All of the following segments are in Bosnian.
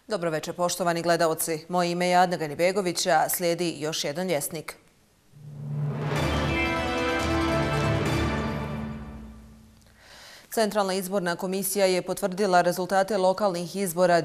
Dobro večer, poštovani gledaoci. Moje ime je Adna Ganibegović, a slijedi još jedan vjesnik. Centralna izborna komisija je potvrdila rezultate lokalnih izbora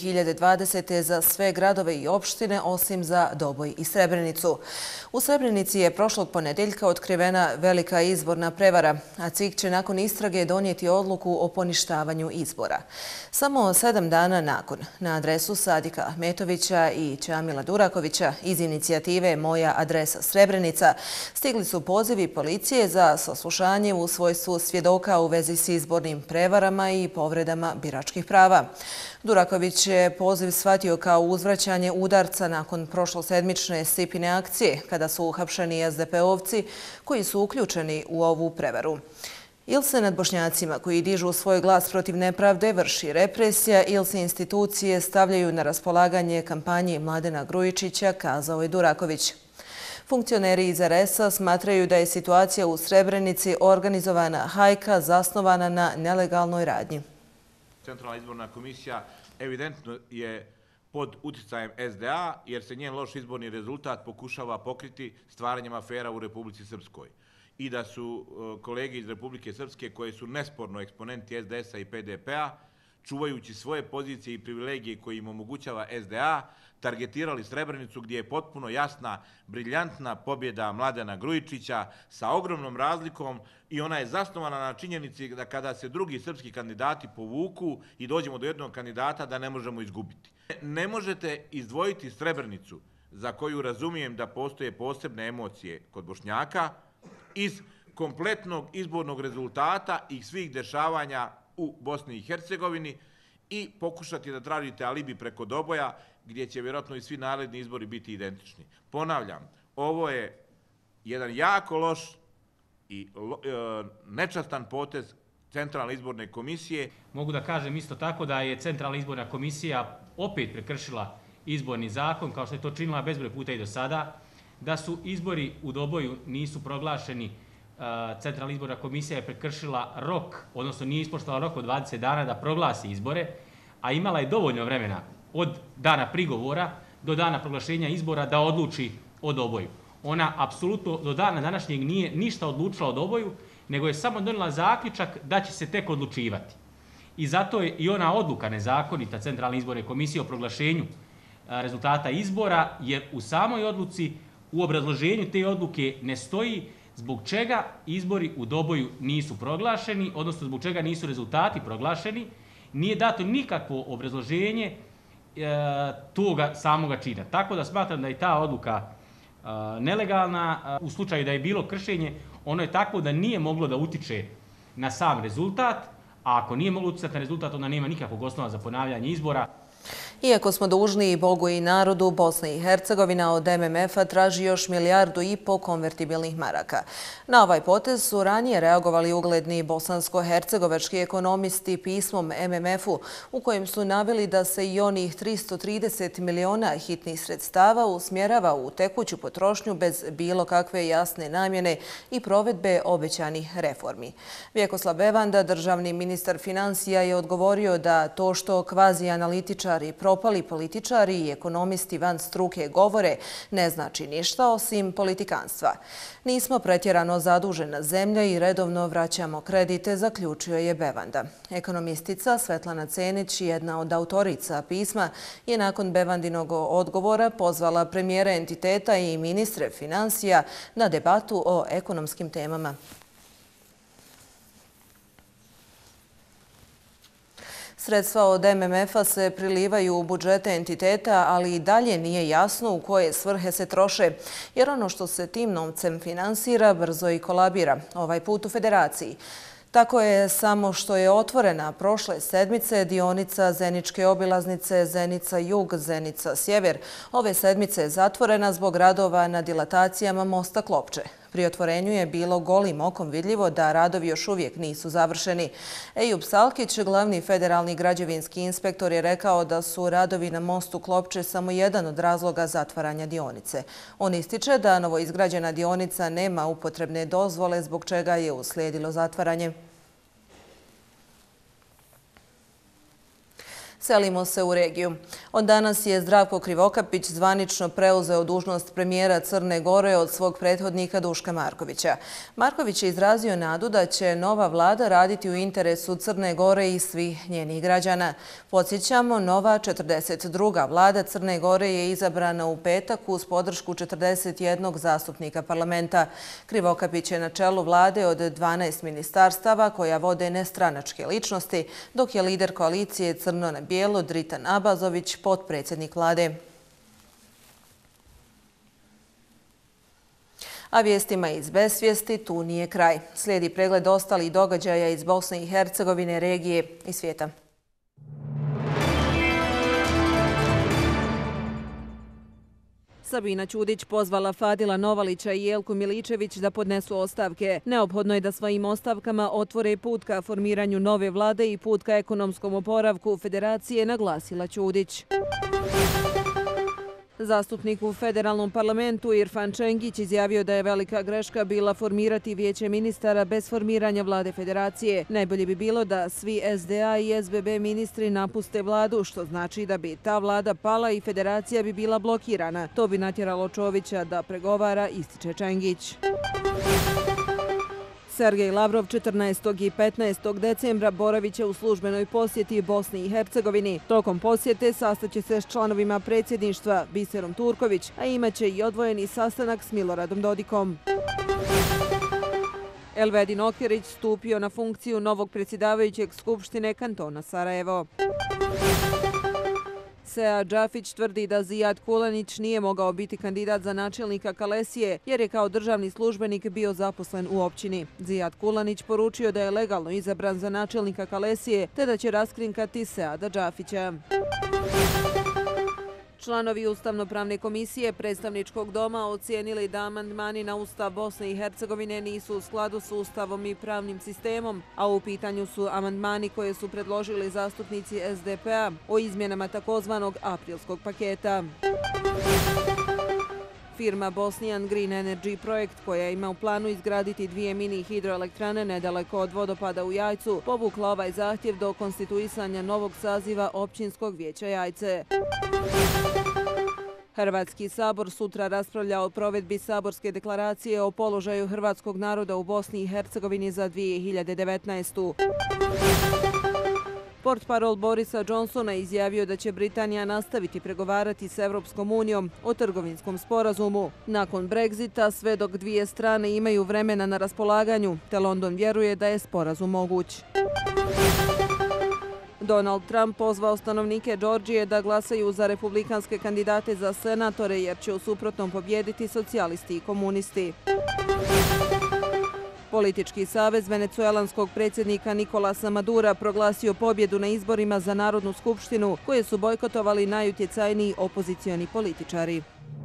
2020. za sve gradove i opštine osim za Doboj i Srebrenicu. U Srebrenici je prošlog ponedjeljka otkrivena velika izborna prevara, a CIK će nakon istrage donijeti odluku o poništavanju izbora. Samo 7 dana nakon, na adresu Sadika Ahmetovića i Čamila Durakovića iz inicijative Moja adresa Srebrenica stigli su pozivi policije za saslušanje u svojstvu svjedoka u vezi s izbornim prevarama i povredama biračkih prava. Duraković je poziv shvatio kao uzvraćanje udarca nakon prošlosedmične Stipine akcije, kada su uhapšeni SDP-ovci koji su uključeni u ovu prevaru. Ili se nad Bošnjacima koji dižu svoj glas protiv nepravde vrši represija ili se institucije stavljaju na raspolaganje kampanji Mladena Grujičića, kazao je Duraković. Funkcioneri iz RS-a smatraju da je situacija u Srebrenici organizovana hajka zasnovana na nelegalnoj radnji. Centralna izborna komisija evidentno je pod uticajem SDA jer se njen loš izborni rezultat pokušava pokriti stvaranjem afera u Republici Srpskoj. I da su kolege iz Republike Srpske, koje su nesporno eksponenti SDS-a i PDP-a, čuvajući svoje pozicije i privilegije koje im omogućava SDA, targetirali Srebrenicu gdje je potpuno jasna, briljantna pobjeda Mladena Grujičića sa ogromnom razlikom i ona je zasnovana na činjenici da kada se drugi srpski kandidati povuku i dođemo do jednog kandidata da ne možemo izgubiti. Ne možete izdvojiti Srebrenicu, za koju razumijem da postoje posebne emocije kod Bošnjaka, iz kompletnog izbornog rezultata i svih dešavanja u Bosni i Hercegovini i pokušati da tražite alibi preko Doboja, gdje će vjerojatno i svi naredni izbori biti identični. Ponavljam, ovo je jedan jako loš i nečastan potez Centralne izborne komisije. Mogu da kažem isto tako da je Centralna izborna komisija opet prekršila izborni zakon, kao što je to činila bezbroj puta i do sada, da su izbori u Doboju nisu proglašeni. Centralna izborna komisija je prekršila rok, odnosno nije ispoštovala rok od 20 dana da proglasi izbore, a imala je dovoljno vremena od dana prigovora do dana proglašenja izbora da odluči o Doboju. Ona apsolutno do dana današnjeg nije ništa odlučila o Doboju, nego je samo donijela zaključak da će se tek odlučivati. I zato je i ona odluka nezakonita Centralne izborne komisije o proglašenju rezultata izbora, jer u samoj odluci, u obrazloženju te odluke ne stoji zbog čega izbori u Doboju nisu proglašeni, odnosno zbog čega nisu rezultati proglašeni, nije dato nikakvo obrazloženje toga samoga čina. Tako da smatram da je ta odluka nelegalna. U slučaju da je bilo kršenje, ono je tako da nije moglo da utiče na sam rezultat, a ako nije moglo uticati na rezultat, onda nema nikakvog osnova za ponavljanje izbora. Iako smo dužni i Bogu i narodu, Bosna i Hercegovina od MMF-a traži još 1,5 milijardu konvertibilnih maraka. Na ovaj potez su ranije reagovali ugledni bosansko-hercegovački ekonomisti pismom MMF-u, u kojem su naveli da se i onih 330 miliona hitnih sredstava usmjerava u tekuću potrošnju bez bilo kakve jasne namjene i provedbe obećanih reformi. Vjekoslav Bevanda, državni ministar financija, je odgovorio da to što kvazi analitičari, propali političari i ekonomisti van struke govore ne znači ništa osim politikanstva. Nismo pretjerano zadužena zemlja i redovno vraćamo kredite, zaključio je Bevanda. Ekonomistica Svetlana Cenić, jedna od autorica pisma, je nakon Bevandinog odgovora pozvala premijera entiteta i ministre financija na debatu o ekonomskim temama. Sredstva od MMF-a se prilivaju u budžete entiteta, ali i dalje nije jasno u koje svrhe se troše, jer ono što se tim novcem finansira brzo i kolabira, ovaj put u Federaciji. Tako je samo što je otvorena prošle sedmice dionica Zeničke obilaznice Zenica-Jug, Zenica-Sjever. Ove sedmice je zatvorena zbog radova na dilatacijama mosta Klopče. Pri otvorenju je bilo golim okom vidljivo da radovi još uvijek nisu završeni. Ejub Salkić, glavni federalni građevinski inspektor, je rekao da su radovi na mostu Klopče samo jedan od razloga zatvaranja dionice. On ističe da novoizgrađena dionica nema upotrebne dozvole, zbog čega je uslijedilo zatvaranje. Selimo se u regiju. Od danas je Zdravko Krivokapić zvanično preuzeo dužnost premijera Crne Gore od svog prethodnika Duška Markovića. Marković je izrazio nadu da će nova vlada raditi u interesu Crne Gore i svih njenih građana. Podsjećamo, nova 42. vlada Crne Gore je izabrana u petak uz podršku 41 zastupnika parlamenta. Krivokapić je na čelu vlade od 12 ministarstava koja vode nestranačke ličnosti, dok je lider koalicije Crno na bijelo Dritan Abazović, potpredsjednik vlade. A vijestima iz besvijesti tu nije kraj. Slijedi pregled ostalih događaja iz Bosne i Hercegovine, regije i svijeta. Sabina Ćudić pozvala Fadila Novalića i Jelku Miličević da podnesu ostavke. Neophodno je da svojim ostavkama otvore put ka formiranju nove vlade i put ka ekonomskom oporavku federacije, naglasila Ćudić. Zastupnik u federalnom parlamentu Irfan Čengić izjavio da je velika greška bila formirati vijeće ministara bez formiranja vlade federacije. Najbolje bi bilo da svi SDA i SBB ministri napuste vladu, što znači da bi ta vlada pala i federacija bi bila blokirana. To bi natjeralo Čovića da pregovara, ističe Čengić. Sergej Lavrov 14. i 15. decembra boravit će u službenoj posjeti Bosni i Hercegovini. Tokom posjete sastaće se s članovima predsjedništva Biserom Turković, a imaće i odvojeni sastanak s Miloradom Dodikom. Elvedin Okerić stupio na funkciju novog predsjedavajućeg Skupštine kantona Sarajevo. Sea Džafić tvrdi da Zijad Kulanić nije mogao biti kandidat za načelnika Kalesije jer je kao državni službenik bio zaposlen u općini. Zijad Kulanić poručio da je legalno izabran za načelnika Kalesije te da će raskrinkati Seada Džafića. Članovi Ustavno-pravne komisije predstavničkog doma ocijenili da amandmani na Ustav Bosne i Hercegovine nisu u skladu s Ustavom i pravnim sistemom, a u pitanju su amandmani koje su predložili zastupnici SDP-a o izmjenama takozvanog aprilskog paketa. Firma Bosnian Green Energy projekt, koja ima u planu izgraditi 2 mini hidroelektrane nedaleko od vodopada u Jajcu, povukla ovaj zahtjev do konstituisanja novog saziva općinskog vijeća Jajce. Hrvatski sabor sutra raspravlja o provedbi saborske deklaracije o položaju hrvatskog naroda u Bosni i Hercegovini za 2019. Portparol Borisa Johnsona izjavio da će Britanija nastaviti pregovarati s Evropskom unijom o trgovinskom sporazumu. Nakon Brexita, sve dok dvije strane imaju vremena na raspolaganju, te London vjeruje da je sporazum moguć. Donald Trump pozvao stanovnike Džordžije da glasaju za republikanske kandidate za senatore jer će u suprotnom pobijediti socijalisti i komunisti. Politički savez venecuelanskog predsjednika Nikolasa Madura proglasio pobjedu na izborima za Narodnu skupštinu koje su bojkotovali najutjecajniji opozicioni političari.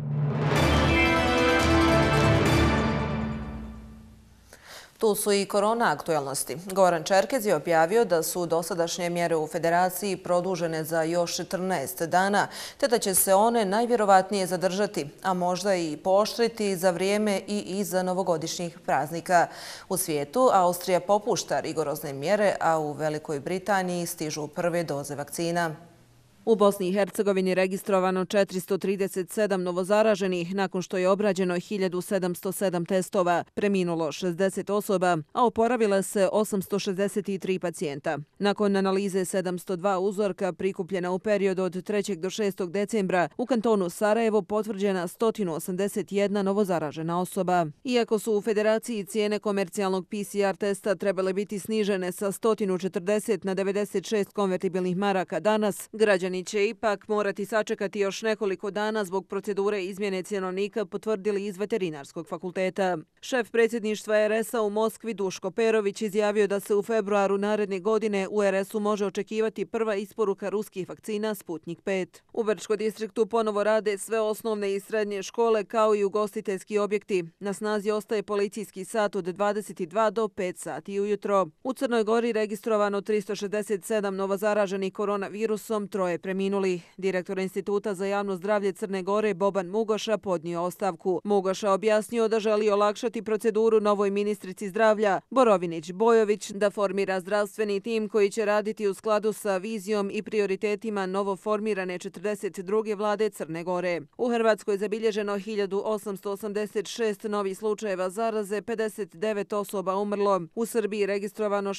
Tu su i korona aktuelnosti. Goran Čerkez je objavio da su dosadašnje mjere u federaciji produžene za još 14 dana, te da će se one najvjerovatnije zadržati, a možda i pooštriti za vrijeme i iza novogodišnjih praznika. U svijetu Austrija popušta rigorozne mjere, a u Velikoj Britaniji stižu prve doze vakcina. U Bosni i Hercegovini registrovano 437 novozaraženih nakon što je obrađeno 1707 testova, preminulo 60 osoba, a oporavile se 863 pacijenta. Nakon analize 702 uzorka prikupljena u periodu od 3. do 6. decembra, u kantonu Sarajevo potvrđena 181 novozaražena osoba. Iako su u federaciji cijene komercijalnog PCR testa trebale biti snižene sa 140 na 96 konvertibilnih maraka danas, građani će ipak morati sačekati još nekoliko dana zbog procedure izmjene cjenovnika, potvrdili iz Veterinarskog fakulteta. Šef predsjedništva RS-a u Moskvi Duško Perović izjavio da se u februaru naredne godine u RS-u može očekivati prva isporuka ruskih vakcina Sputnik 5. U Brčko distriktu ponovo rade sve osnovne i srednje škole kao i ugostiteljski objekti. Na snazi ostaje policijski sat od 22 do 5 sati ujutro. U Crnoj Gori registrovano 367 novozaraženih koronavirusom, 3 preminuli. Direktor Instituta za javno zdravlje Crne Gore Boban Mugoša podnio ostavku. Mugoša objasnio da želi olakšati proceduru novoj ministrici zdravlja Borovinić Bojović da formira zdravstveni tim koji će raditi u skladu sa vizijom i prioritetima novoformirane 42. vlade Crne Gore. U Hrvatskoj je zabilježeno 1886 novih slučajeva zaraze, 59 osoba umrlo. U Srbiji registrovano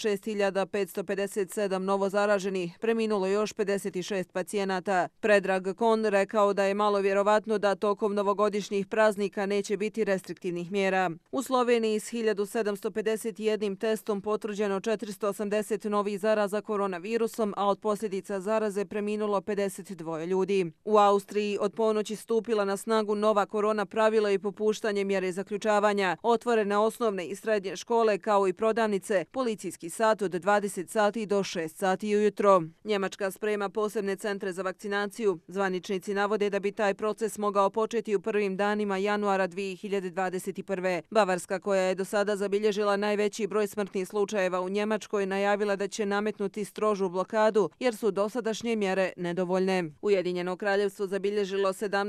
6557 novo zaraženih, preminulo još 56 pacijenata. Predrag Kon rekao da je malo vjerovatno da tokom novogodišnjih praznika neće biti restriktivnih mjera. U Sloveniji s 1751 testom potvrđeno 480 novih zaraza koronavirusom, a od posljedica zaraze preminulo 52 ljudi. U Austriji od ponoći stupila na snagu nova korona pravila i popuštanje mjere zaključavanja. Otvorene osnovne i srednje škole kao i prodavnice, policijski sat od 20 sati do 6 sati ujutro. Njemačka sprema posebne centre za vakcinaciju. Zvaničnici navode da bi taj proces mogao početi u prvim danima januara 2021. Bavarska, koja je do sada zabilježila najveći broj smrtnih slučajeva u Njemačkoj, najavila da će nametnuti strožu blokadu jer su dosadašnje mjere nedovoljne. Ujedinjeno kraljevstvo zabilježilo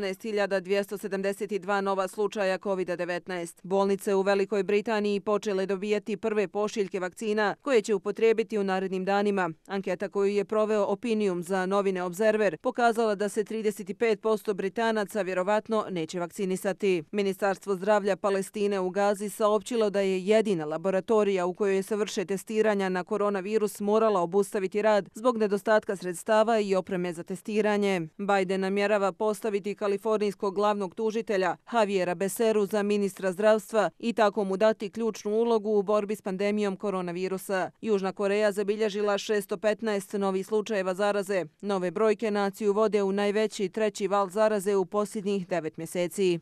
17.272 nova slučaja COVID-19. Bolnice u Velikoj Britaniji počele dobijati prve pošiljke vakcina koje će upotrijebiti u narednim danima. Anketa koju je proveo Opinium za novine Observer pokazala da se 35% Britanaca vjerovatno neće vakcinisati. Ministarstvo zdravlja Palestine u Gazi saopćilo da je jedina laboratorija u kojoj se vrše testiranja na koronavirus morala obustaviti rad zbog nedostatka sredstava i opreme za testiranje. Biden namjerava postaviti kalifornijskog glavnog tužitelja Javiera Becerru za ministra zdravstva i tako mu dati ključnu ulogu u borbi s pandemijom koronavirusa. Južna Koreja zabilježila 615 novih slučajeva zaraze. Nove brojke naciju vode u najveći treći val zaraze u posljednjih 9 mjeseci.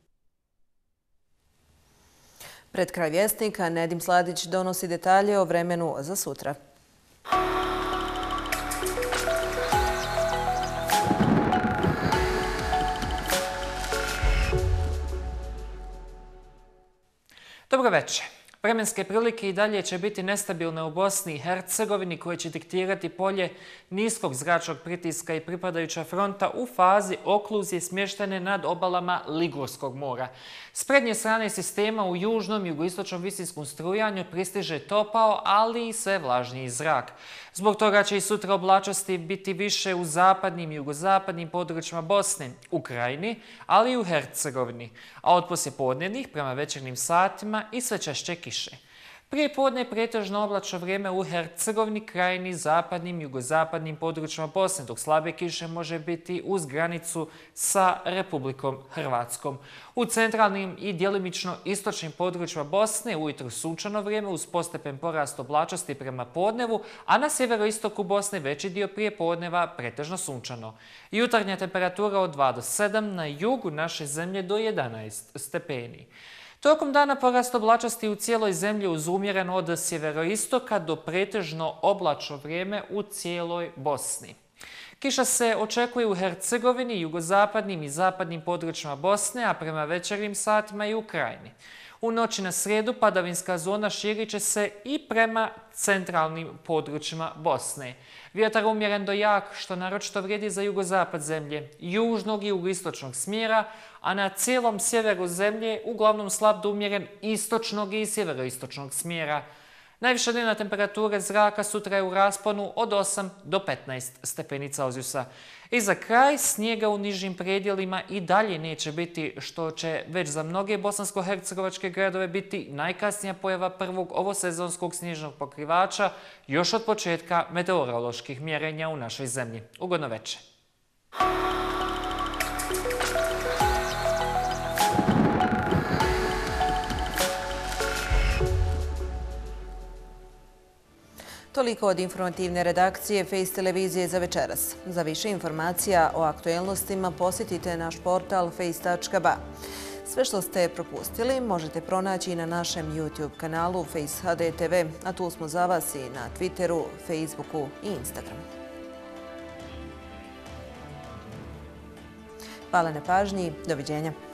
Pred kraj Vjesnika Nedim Sladić donosi detalje o vremenu za sutra. Dobro večer. Vremenske prilike i dalje će biti nestabilne u Bosni i Hercegovini koje će diktirati polje niskog zračnog pritiska i pripadajuća fronta u fazi okluzije smještene nad obalama Ligurskog mora. S prednje strane sistema u južnom i jugoistočnom visinskom strujanju pristiže topao, ali i sve vlažniji zrak. Zbog toga će i sutra oblačnosti biti više u zapadnim i jugozapadnim područjima Bosne, u Krajini, ali i u Hercegovini, a od poslijepodnevnih prema večernjim satima i sve češće kiše. Prije podne je pretežno oblačno vrijeme u Hercegovini, Krajini, zapadnim i jugozapadnim područjima Bosne, dok slabe kiše može biti uz granicu sa Republikom Hrvatskom. U centralnim i djelimično istočnim područjima Bosne ujutro sunčano vrijeme uz postepen porast oblačnosti prema podnevu, a na sjeveroistoku Bosne veći dio prije podneva pretežno sunčano. Jutarnja temperatura od 2 do 7, na jugu naše zemlje do 11 stepeni. Tokom dana porast oblačnosti u cijeloj zemlji uz umjeren od sjeveroistoka do pretežno oblačno vrijeme u cijeloj Bosni. Kiša se očekuje u Hercegovini, jugozapadnim i zapadnim područjima Bosne, a prema večernjim satima i u Krajini. U noći na srijedu padavinska zona širit će se i prema centralnim područjima Bosne. Vjetar umjeren do jak, što naročito vrijedi za jugozapad zemlje, južnog i jugoistočnog smjera, a na cijelom sjeveru zemlje uglavnom slab do umjeren istočnog i sjeveroistočnog smjera. Najviša dnevna temperatura zraka sutra je u rasponu od 8 do 15 stepeni Celzijusa. I za kraj, snijega u nižim predjelima i dalje neće biti, što će već za mnoge bosansko-hercegovačke gradove biti najkasnija pojava prvog ovosezonskog snježnog pokrivača još od početka meteoroloških mjerenja u našoj zemlji. Ugodno večer. Toliko od informativne redakcije Face televizije za večeras. Za više informacija o aktuelnostima posjetite naš portal face.ba. Sve što ste propustili možete pronaći na našem YouTube kanalu Face HD TV, a tu smo za vas i na Twitteru, Facebooku i Instagramu. Hvala na pažnji, doviđenja.